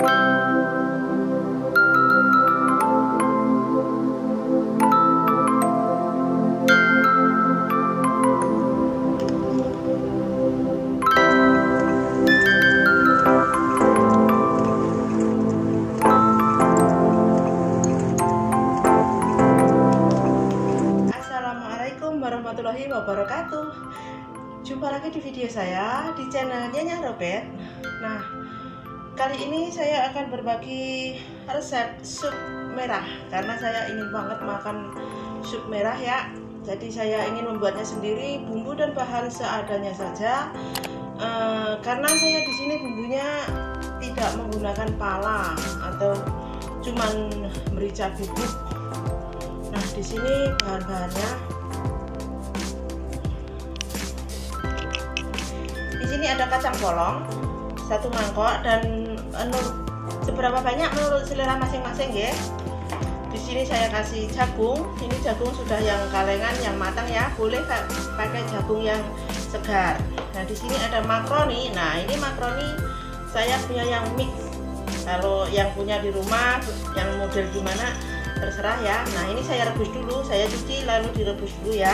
Warahmatullahi wabarakatuh. Jumpa lagi di video saya di channel Nyonya Robert. Nah, kali ini saya akan berbagi resep sup merah karena saya ingin banget makan sup merah ya. Jadi saya ingin membuatnya sendiri, bumbu dan bahan seadanya saja. Karena saya di sini bumbunya tidak menggunakan pala atau cuman merica bubuk. Nah, di sini bahan-bahannya. Di sini ada kacang polong 1 mangkok dan seberapa banyak menurut selera masing-masing ya. Di sini saya kasih jagung. Ini jagung sudah yang kalengan, yang matang ya. Boleh pakai jagung yang segar. Nah, di sini ada makaroni. Nah, ini makaroni saya punya yang mix. Kalau yang punya di rumah yang model gimana terserah ya. Nah, ini saya rebus dulu. Saya cuci lalu direbus dulu ya.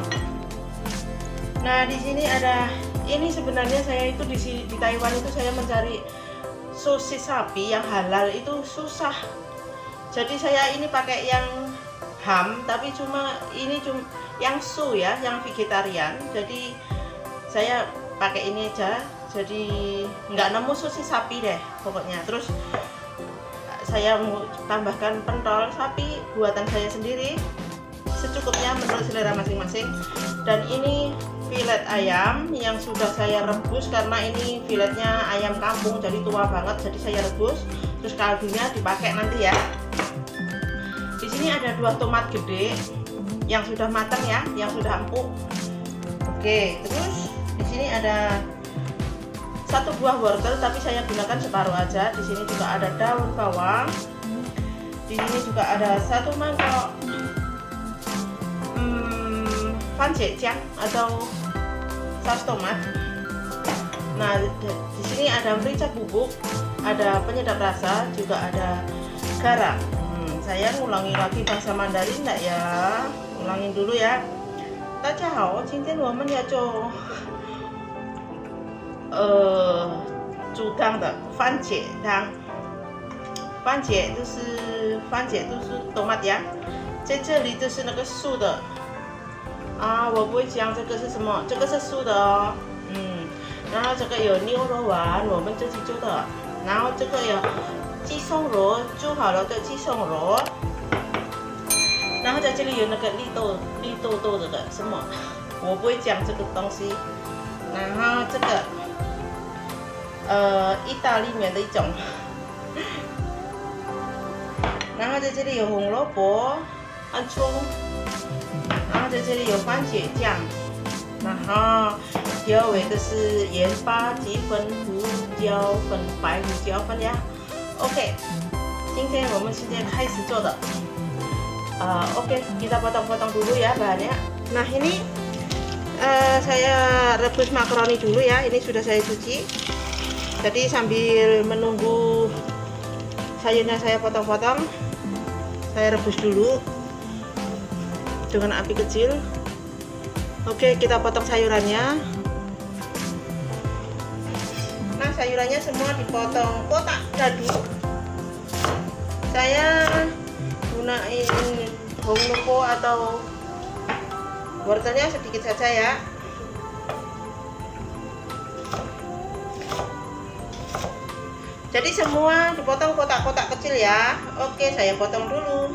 Nah, di sini ada ini sebenarnya saya itu di Taiwan itu saya mencari sosis sapi yang halal itu susah. Jadi saya ini pakai yang ham, tapi cuma yang su ya, yang vegetarian. Jadi saya pakai ini aja. Jadi nggak nemu sosis sapi deh pokoknya. Terus saya mau tambahkan pentol sapi buatan saya sendiri secukupnya menurut selera masing-masing. Dan ini filet ayam yang sudah saya rebus karena ini filetnya ayam kampung jadi tua banget, jadi saya rebus. Terus kaldunya dipakai nanti ya. Di sini ada 2 tomat gede yang sudah matang ya, yang sudah empuk. Oke, terus di sini ada 1 buah wortel tapi saya gunakan separuh aja. Di sini juga ada daun bawang. Di sini juga ada 1 mangkok pancetjang atau saus tomat. Nah, di sini ada merica bubuk, ada penyedap rasa, juga ada garam. Saya ngulangi lagi bahasa Mandarin enggak ya? Ulangin dulu ya. 大家好，今天我们要做煮汤的番茄汤。番茄就是tomat呀，在这里就是那个素的。我不会讲这个是什么，这个是素的哦，然后这个有牛肉丸，我们自己做的，然后这个有鸡松肉，煮好了的鸡松肉，然后在这里有那个绿豆豆的什么，我不会讲这个东西，然后这个意大利面的一种，然后在这里有红萝卜、洋葱。然后在这里有番茄酱，然后调味的是盐巴、鸡粉、胡椒粉、白胡椒粉呀。OK， 今天我们现在开始做的。Oke, kita potong-potong dulu ya bahannya. Nah, ini saya rebus makaroni dulu ya. Ini sudah saya cuci. Jadi sambil menunggu sayurnya saya potong-potong, saya rebus dulu dengan api kecil. Oke, kita potong sayurannya. Nah, sayurannya semua dipotong kotak dadu. Saya gunain hongnoko atau wortelnya sedikit saja ya. Jadi semua dipotong kotak-kotak kecil ya. Oke, saya potong dulu.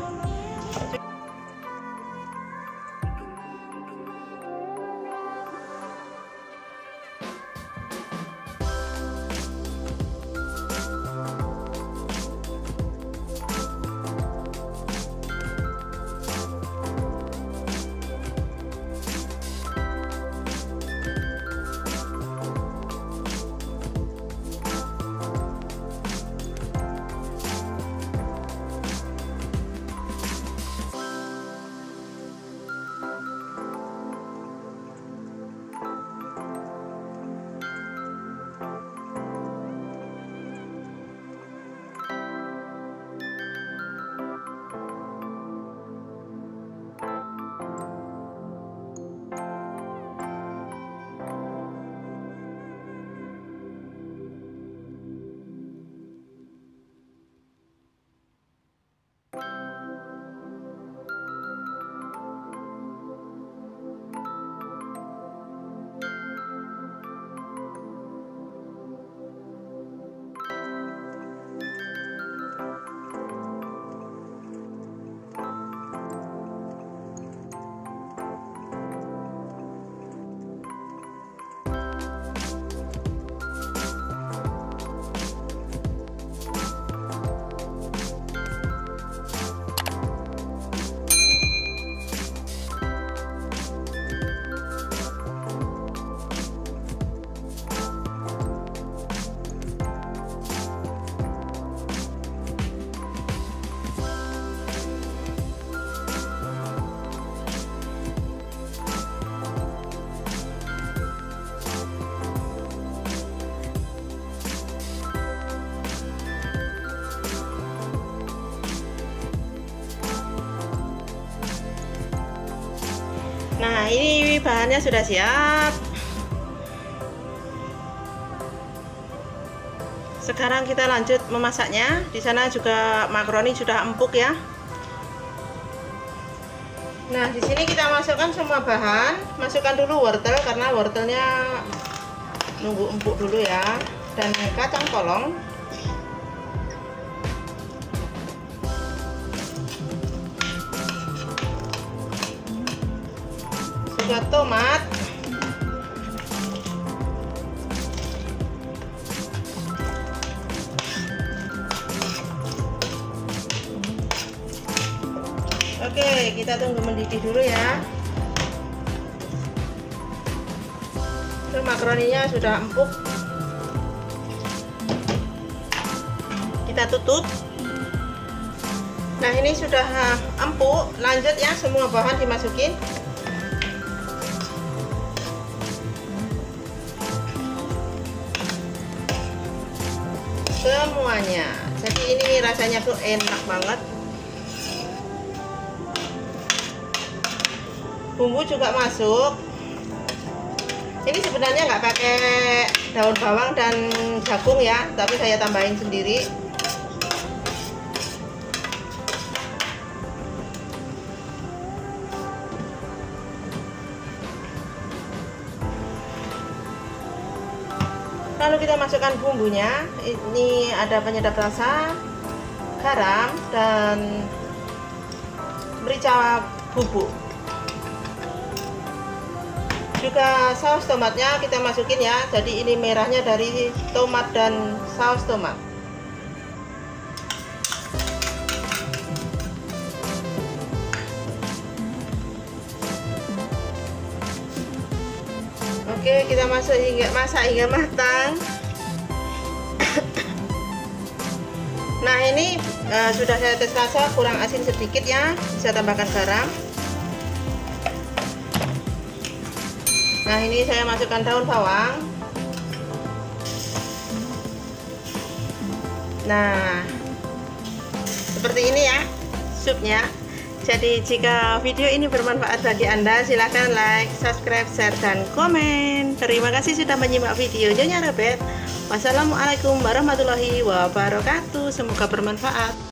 Nah, ini bahannya sudah siap. Sekarang kita lanjut memasaknya. Di sana juga makaroni sudah empuk ya. Nah, di sini kita masukkan semua bahan. Masukkan dulu wortel karena wortelnya nunggu empuk dulu ya. Dan kacang polong. Juga tomat. Oke, kita tunggu mendidih dulu ya. Itu makaroninya sudah empuk. Kita tutup. Nah, ini sudah empuk. Lanjut ya, semua bahan dimasukin. Semuanya. Jadi ini rasanya tuh enak banget. Bumbu juga masuk. Ini sebenarnya nggak pakai daun bawang dan jagung ya, tapi saya tambahin sendiri. Lalu kita masukkan bumbunya. Ini ada penyedap rasa, garam, dan merica bubuk. Juga saus tomatnya kita masukin ya. Jadi ini merahnya dari tomat dan saus tomat. Oke, kita masak hingga matang. Nah, ini sudah saya tes rasa, kurang asin sedikit ya, bisa tambahkan garam. Nah, ini saya masukkan daun bawang. Nah, seperti ini ya supnya. Jadi jika video ini bermanfaat bagi Anda, silahkan like, subscribe, share, dan komen. Terima kasih sudah menyimak videonya Rebet. Wassalamualaikum warahmatullahi wabarakatuh. Semoga bermanfaat.